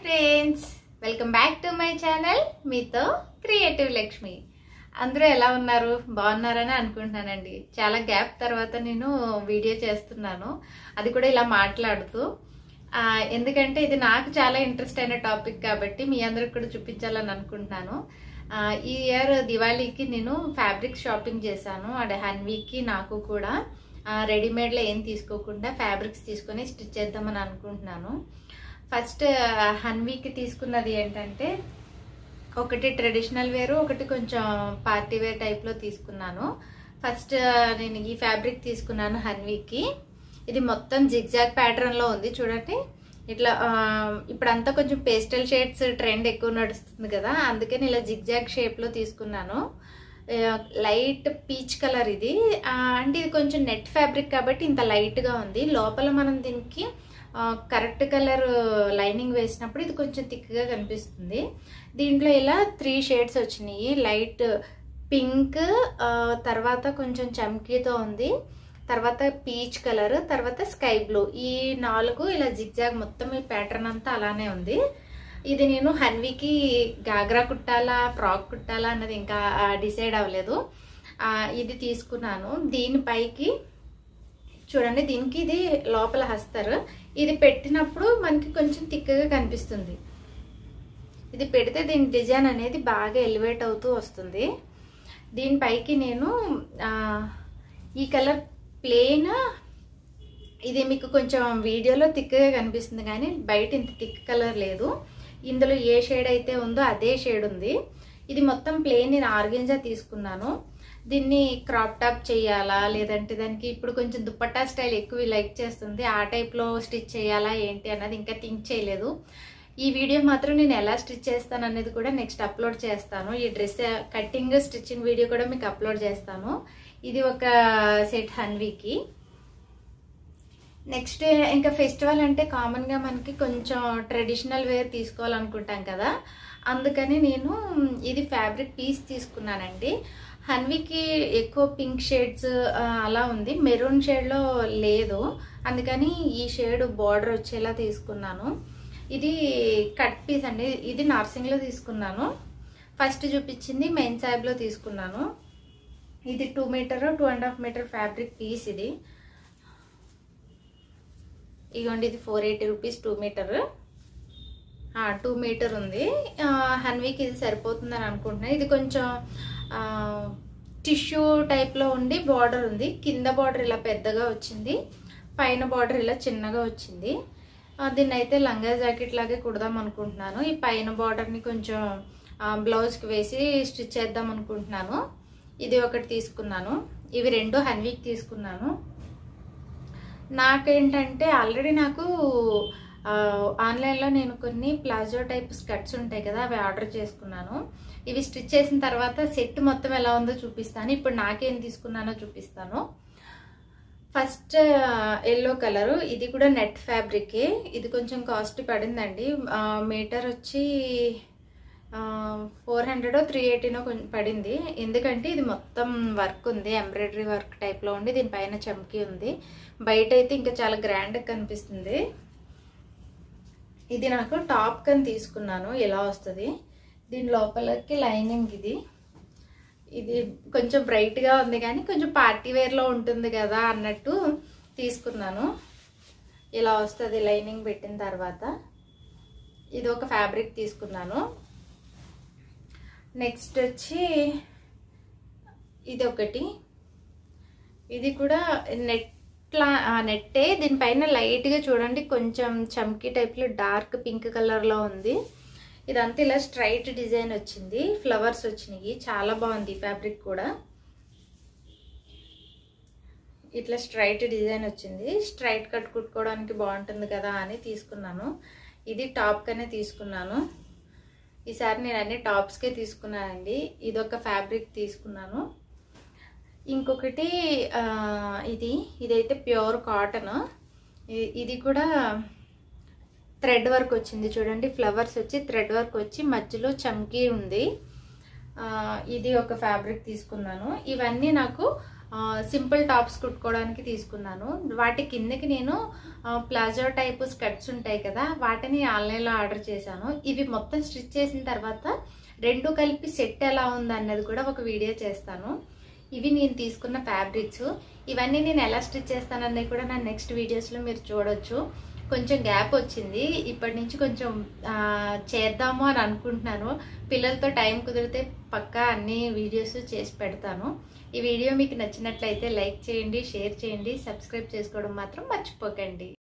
Friends, welcome back to my channel మీతో creative Lakshmi. అందరూ ఎలా ఉన్నారు? బాగున్నారని అనుకుంటున్నానండి. చాలా గ్యాప్ తర్వాత నేను వీడియో చేస్తున్నాను, అది కూడా ఇలా మాట్లాడుతూ. ఎందుకంటే ఇది నాకు చాలా ఇంట్రెస్ట్ అయిన టాపిక్ కాబట్టి మీ అందరికి కూడా చూపించాలని అనుకుంటున్నాను. ఈ ఇయర్ దివాళీకి నేను ఫ్యాబ్రిక్ షాపింగ్ చేశాను. అంటే హన్వీకి నాకు కూడా రెడీమేడ్లో ఏం తీసుకోకుండా ఫ్యాబ్రిక్స్ తీసుకొని స్టిచ్ చేద్దామని అనుకుంటున్నాను. ఫస్ట్ హన్వీకి తీసుకున్నది ఏంటంటే ఒకటి ట్రెడిషనల్ వేరు, ఒకటి కొంచెం పార్టీ వేర్ టైప్లో తీసుకున్నాను. ఫస్ట్ నేను ఈ ఫ్యాబ్రిక్ తీసుకున్నాను హన్వీకి. ఇది మొత్తం జిగ్జాగ్ ప్యాటర్న్లో ఉంది చూడండి. ఇట్లా ఇప్పుడంతా కొంచెం పేస్టల్ షేడ్స్ ట్రెండ్ ఎక్కువ నడుస్తుంది కదా, అందుకని ఇలా జిగ్జాగ్ షేప్లో తీసుకున్నాను. లైట్ పీచ్ కలర్ ఇది. అంటే ఇది కొంచెం నెట్ ఫ్యాబ్రిక్ కాబట్టి ఇంత లైట్గా ఉంది. లోపల మనం దీనికి కరెక్ట్ కలర్ లైనింగ్ వేసినప్పుడు ఇది కొంచెం థిక్గా కనిపిస్తుంది. దీంట్లో ఇలా 3 షేడ్స్ వచ్చినాయి. లైట్ పింక్, తర్వాత కొంచెం చమ్కీతో ఉంది, తర్వాత పీచ్ కలర్, తర్వాత స్కై బ్లూ. ఈ 4 ఇలా జిగ్జాగ్ మొత్తం ఈ ప్యాటర్న్ అంతా అలానే ఉంది. ఇది నేను హన్వీకి గాగ్రా కుట్టాలా ఫ్రాక్ కుట్టాలా అన్నది ఇంకా డిసైడ్ అవ్వలేదు. ఇది తీసుకున్నాను. దీనిపైకి చూడండి, దీనికి ఇది లోపల హస్తారు. ఇది పెట్టినప్పుడు మనకి కొంచెం థిక్గా కనిపిస్తుంది. ఇది పెడితే దీని డిజైన్ అనేది బాగా ఎలివేట్ అవుతూ వస్తుంది. దీనిపైకి నేను ఈ కలర్ ప్లెయిన్, ఇది మీకు కొంచెం వీడియోలో థిక్గా కనిపిస్తుంది కానీ బయట ఇంత థిక్ కలర్ లేదు. ఇందులో ఏ షేడ్ అయితే ఉందో అదే షేడ్ ఉంది. ఇది మొత్తం ప్లెయిన్ నేను ఆర్గెంజా తీసుకున్నాను. దీన్ని క్రాప్ టాప్ చేయాలా లేదంటే దానికి ఇప్పుడు కొంచెం దుప్పట్టా స్టైల్ ఎక్కువ లైక్ చేస్తుంది, ఆ టైప్లో స్టిచ్ చేయాలా ఏంటి అన్నది ఇంకా థింక్ చేయలేదు. ఈ వీడియో మాత్రం నేను ఎలా స్టిచ్ చేస్తాను అనేది కూడా నెక్స్ట్ అప్లోడ్ చేస్తాను. ఈ డ్రెస్ కటింగ్ స్టిచ్చింగ్ వీడియో కూడా మీకు అప్లోడ్ చేస్తాను. ఇది ఒక సెట్ హన్వీకి. నెక్స్ట్ ఇంకా ఫెస్టివల్ అంటే కామన్గా మనకి కొంచెం ట్రెడిషనల్ వేర్ తీసుకోవాలనుకుంటాం కదా, అందుకని నేను ఇది ఫ్యాబ్రిక్ పీస్ తీసుకున్నానండి. హన్వీకి ఎక్కువ పింక్ షేడ్స్ అలా ఉంది, మెరూన్ షేడ్లో లేదు, అందుకని ఈ షేడ్ బార్డర్ వచ్చేలా తీసుకున్నాను. ఇది కట్ పీస్ అండి. ఇది నార్సింగ్లో తీసుకున్నాను. ఫస్ట్ చూపించింది మెయిన్ సాబ్లో తీసుకున్నాను. ఇది 2 మీటర్ 2.5 మీటర్ ఫ్యాబ్రిక్ పీస్. ఇది ఇగోండి, ఇది 480 రూపీస్ 2 మీటర్. 2 మీటర్ ఉంది. హన్వీకి ఇది సరిపోతుందని అనుకుంటున్నాను. ఇది కొంచెం టిష్యూ టైప్లో ఉండి బార్డర్ ఉంది. కింద బార్డర్ ఇలా పెద్దగా వచ్చింది, పైన బార్డర్ ఇలా చిన్నగా వచ్చింది. దీన్ని అయితే లంగా జాకెట్ లాగే కుడదాం అనుకుంటున్నాను. ఈ పైన బార్డర్ని కొంచెం బ్లౌజ్కి వేసి స్టిచ్ చేద్దాం అనుకుంటున్నాను. ఇది ఒకటి తీసుకున్నాను. ఇవి 2 హన్వీకి తీసుకున్నాను. నాకేంటంటే ఆల్రెడీ నాకు ఆన్లైన్లో నేను కొన్ని ప్లాజో టైప్ స్కర్ట్స్ ఉంటాయి కదా, అవి ఆర్డర్ చేసుకున్నాను. ఇవి స్టిచ్ చేసిన తర్వాత సెట్ మొత్తం ఎలా ఉందో చూపిస్తాను. ఇప్పుడు నాకేం తీసుకున్నానో చూపిస్తాను. ఫస్ట్ ఎల్లో కలరు, ఇది కూడా నెట్ ఫ్యాబ్రికే. ఇది కొంచెం కాస్ట్ పడిందండి. మీటర్ వచ్చి 400 380 పడింది. ఎందుకంటే ఇది మొత్తం వర్క్ ఉంది, ఎంబ్రాయిడరీ వర్క్ టైప్లో ఉండి దీనిపైన చమ్కీ ఉంది. బయట అయితే ఇంకా చాలా గ్రాండ్గా కనిపిస్తుంది. ఇది నాకు టాప్ కని తీసుకున్నాను. ఇలా వస్తుంది. దీని లోపలకి లైనింగ్ ఇది కొంచెం బ్రైట్గా ఉంది కానీ కొంచెం పార్టీ వేర్లో ఉంటుంది కదా అన్నట్టు తీసుకున్నాను. ఇలా వస్తుంది లైనింగ్ పెట్టిన తర్వాత. ఇది ఒక ఫ్యాబ్రిక్ తీసుకున్నాను. నెక్స్ట్ వచ్చి ఇది ఒకటి. ఇది కూడా నెట్టే. దీనిపైన లైట్గా చూడండి కొంచెం చమ్కీ టైప్లో డార్క్ పింక్ కలర్లో ఉంది. ఇదంతా ఇలా స్ట్రైట్ డిజైన్ వచ్చింది, ఫ్లవర్స్ వచ్చినాయి. చాలా బాగుంది ఈ ఫ్యాబ్రిక్ కూడా. ఇట్లా స్ట్రైట్ డిజైన్ వచ్చింది. స్ట్రైట్ కట్ కుట్టుకోవడానికి బాగుంటుంది కదా అని తీసుకున్నాను. ఇది టాప్ కనే తీసుకున్నాను. ఈసారి నేను అన్ని టాప్స్కే తీసుకున్నానండి. ఇదొక ఫ్యాబ్రిక్ తీసుకున్నాను. ఇంకొకటి ఇదైతే ప్యూర్ కాటన్. ఇది కూడా థ్రెడ్ వర్క్ వచ్చింది చూడండి. ఫ్లవర్స్ వచ్చి థ్రెడ్ వర్క్ వచ్చి మధ్యలో చమ్కీ ఉంది. ఇది ఒక ఫ్యాబ్రిక్ తీసుకున్నాను. ఇవన్నీ నాకు సింపుల్ టాప్స్ కుట్టుకోవడానికి తీసుకున్నాను. వాటి కిందకి నేను ప్లాజో టైప్ స్కర్ట్స్ ఉంటాయి కదా, వాటిని ఆన్లైన్లో ఆర్డర్ చేశాను. ఇవి మొత్తం స్టిచ్ చేసిన తర్వాత రెండు కలిపి సెట్ ఎలా ఉందన్నది కూడా ఒక వీడియో చేస్తాను. ఇవి నేను తీసుకున్న ఫ్యాబ్రిక్స్. ఇవన్నీ నేను ఎలా స్టిచ్ చేస్తానన్నది కూడా నా నెక్స్ట్ వీడియోస్లో మీరు చూడొచ్చు. కొంచెం గ్యాప్ వచ్చింది, ఇప్పటి నుంచి కొంచెం చేద్దాము అని అనుకుంటున్నాను. పిల్లలతో టైం కుదిరితే పక్కా అన్ని వీడియోస్ చేసి పెడతాను. ఈ వీడియో మీకు నచ్చినట్లయితే లైక్ చేయండి, షేర్ చేయండి, సబ్స్క్రైబ్ చేసుకోవడం మాత్రం మర్చిపోకండి.